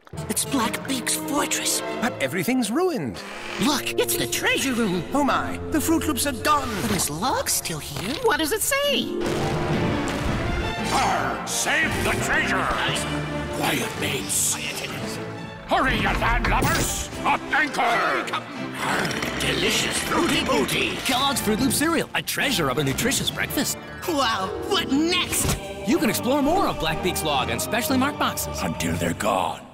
It's Black Beak's fortress. But everything's ruined. Look, it's the treasure room. Oh my, the Froot Loops are gone. But his log's still here. What does it say? Arr, save the treasure! Quiet, mates. Hurry, you landlubbers! Up anchor! Arr, delicious fruity booty! Kellogg's Froot Loop cereal, a treasure of a nutritious breakfast. Wow, what next? You can explore more of Black Beak's log and specially marked boxes. Until they're gone.